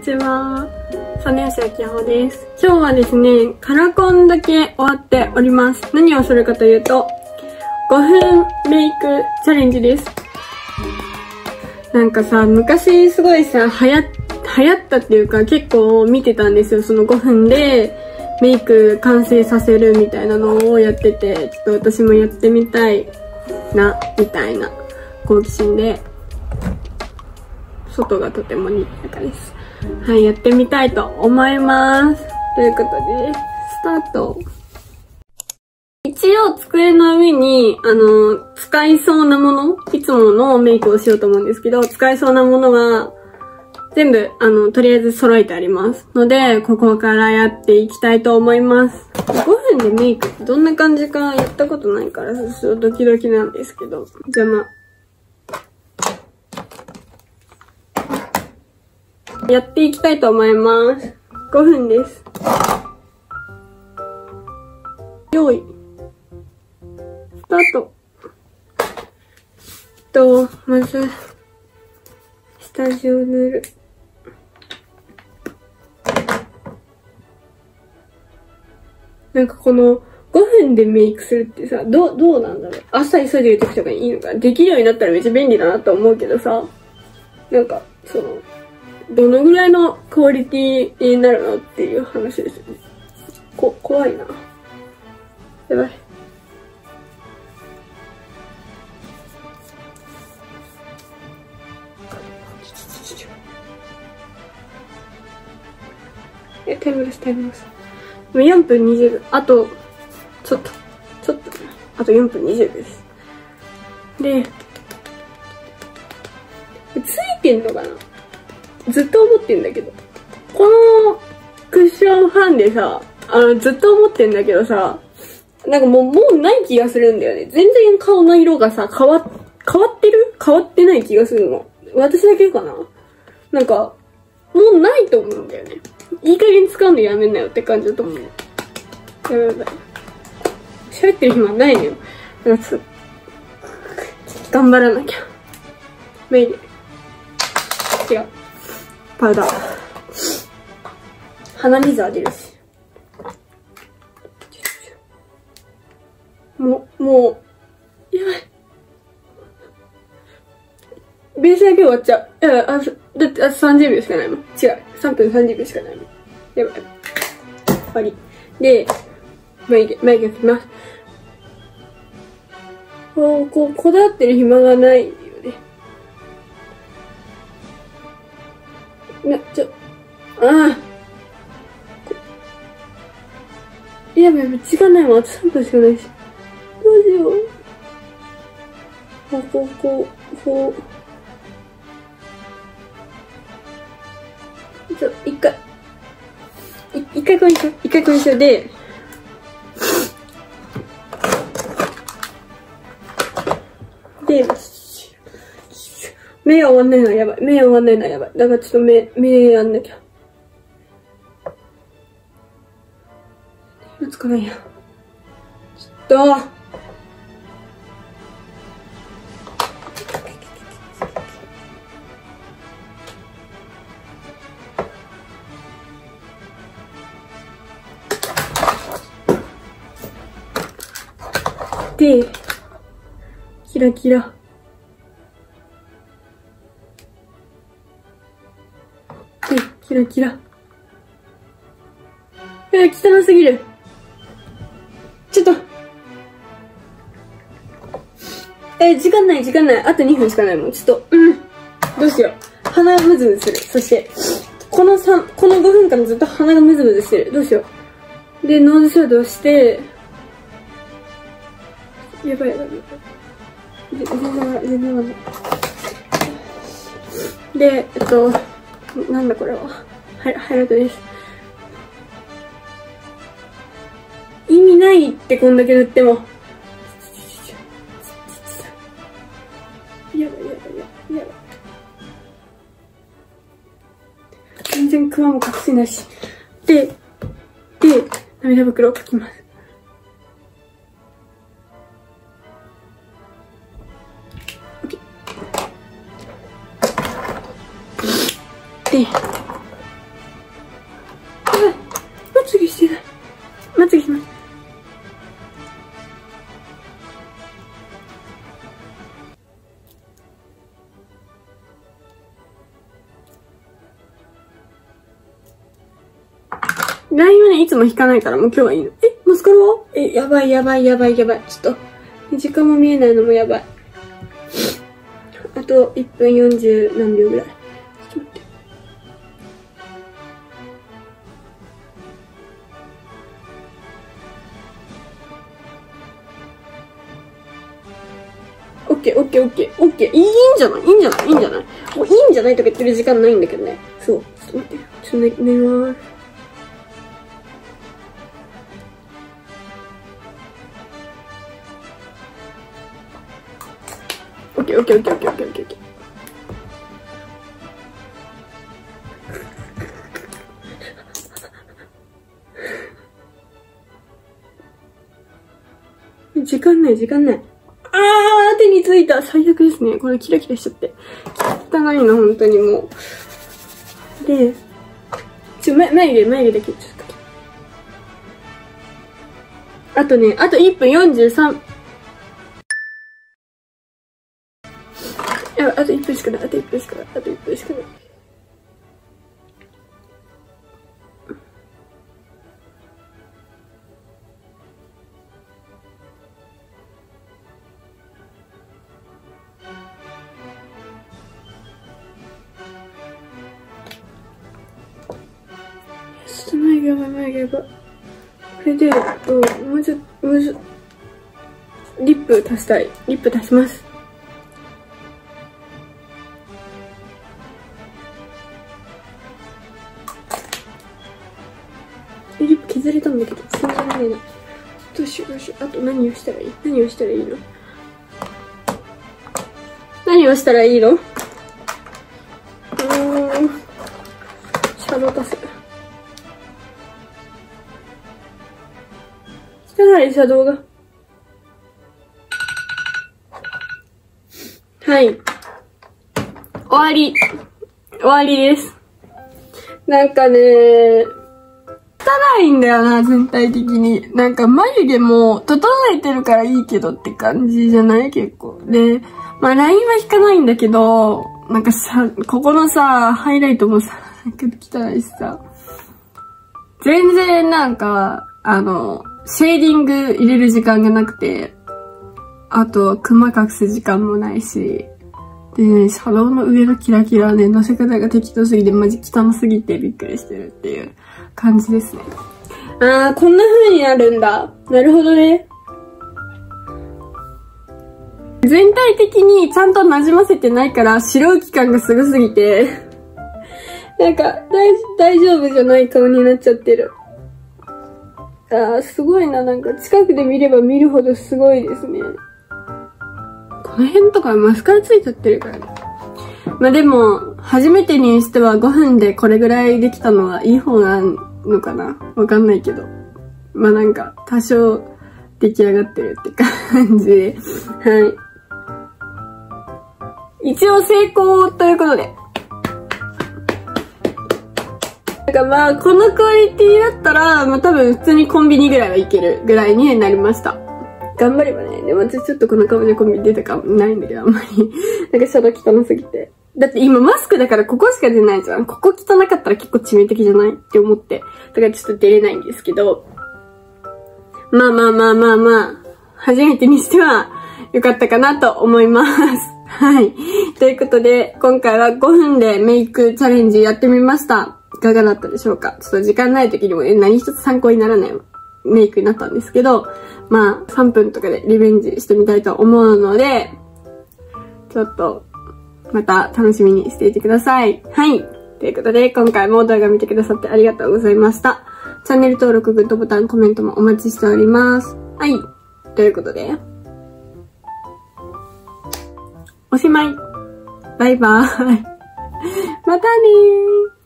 ちは。実吉明穂です。今日はですね、カラコンだけ終わっております。何をするかというと、5分メイクチャレンジです。なんかさ、昔すごいさ、流行ったっていうか結構見てたんですよ。その5分でメイク完成させるみたいなのをやってて、ちょっと私もやってみたいな、みたいな好奇心で、外がとても賑やかです。はい、やってみたいと思います。ということで、スタート。一応机の上に、使いそうなもの、いつものメイクをしようと思うんですけど、使いそうなものが全部、とりあえず揃えてあります。ので、ここからやっていきたいと思います。5分でメイクってどんな感じかやったことないから、ちょっとドキドキなんですけど、じゃあやっていきたいと思います。5分です。用意。スタート。まず、下地を塗る。なんかこの5分でメイクするってさ、どうなんだろう。朝急いでる時とかにいいのかな。できるようになったらめっちゃ便利だなと思うけどさ、なんか、どのぐらいのクオリティになるのっていう話ですよね。怖いな。やばい。タイムレス。もう4分20秒。あと、ちょっと、あと4分20秒です。で、ついてんのかな？ずっと思ってんだけど。このクッションファンでさ、ずっと思ってんだけどさ、なんかもうない気がするんだよね。全然顔の色がさ、変わってない気がするの。私だけかな？なんか、もうないと思うんだよね。いい加減使うのやめんなよって感じだと思う。やばい。喋ってる暇ないのよ。なんか頑張らなきゃ。メイで。違う。パウダー。鼻水は出るし。もう、やばい。ベースだけ終わっちゃう。だってあと30秒しかないもん。違う。3分30秒しかないもん。やばい。終わり。で、眉毛描きます。こだわってる暇がないよね。やばい、時間ないもん。あと3分しかないし。どうしよう。一回これにしよう。で、目が終わんないのはやばい。だからちょっと目やんなきゃ。つかないや。ちょっと。で、キラキラ。汚すぎる。ちょっと。時間ない。あと2分しかないもん。ちょっと、どうしよう。鼻がムズムズする。そして、この5分間ずっと鼻がムズムズしてる。どうしよう。で、ノーズシャドウして、やばい。全然わかんない。で、なんだこれは。ハイライトです。意味ないってこんだけ塗っても。やばい。全然クマも隠せないし。で、涙袋を描きます。で、 ラインはね、いつも引かないからもう今日はいいの。マスカラはやばい。ちょっと、時間も見えないのもやばい。あと1分40何秒ぐらい。ちょっと待って。オッケー。いいんじゃないもういいんじゃないとか言ってる時間ないんだけどね。そう。ちょっと待って。ちょっと寝ます。オッケー。時間ない。手についた。最悪ですね。これキラキラしちゃって。汚いの、本当にもう。で、眉毛だけちょっと。あとね、あと1分43。あと1分しかない。眉毛やばい。これで、もうちょっと、リップ足したい。リップ足します。リップ削れたんだけど、信じられない。どうしよう。あと何をしたらいいの何をしたらいいのシャドウ足す。汚いシャドウが。はい。終わりです。なんかね、汚いんだよな、全体的に。なんか眉毛も整えてるからいいけどって感じじゃない結構。で、まあラインは引かないんだけど、なんかさ、ここのさ、ハイライトもさ、なんか汚いしさ。全然なんか、シェーディング入れる時間がなくて、あと、クマ隠す時間もないし、でね、シャドウの上のキラキラね、乗せ方が適当すぎて、マジ汚すぎてびっくりしてるっていう感じですね。こんな風になるんだ。なるほどね。全体的にちゃんと馴染ませてないから、白浮き感がすごすぎて、なんか、大丈夫じゃない顔になっちゃってる。すごいな。なんか近くで見れば見るほどすごいですね。この辺とかマスカラついちゃってるからね。まあでも、初めてにしては5分でこれぐらいできたのはいい方なのかなわかんないけど。まあなんか、多少出来上がってるって感じで。はい。一応成功ということで。なんかまあ、このクオリティだったら、まあ多分普通にコンビニぐらいはいけるぐらいになりました。頑張ればね。でも私ちょっとこの顔でコンビニ出たかもないんだけど、あんまり。なんかシャドウ汚すぎて。だって今マスクだからここしか出ないじゃん。ここ汚かったら結構致命的じゃないって思って。だからちょっと出れないんですけど。まあ。初めてにしては良かったかなと思います。はい。ということで、今回は5分でメイクチャレンジやってみました。いかがだったでしょうか？ちょっと時間ない時にもね、何一つ参考にならないメイクになったんですけど、まあ、3分とかでリベンジしてみたいと思うので、ちょっと、また楽しみにしていてください。はい。ということで、今回も動画見てくださってありがとうございました。チャンネル登録、グッドボタン、コメントもお待ちしております。はい。ということで、おしまい。バイバーイ。またねー。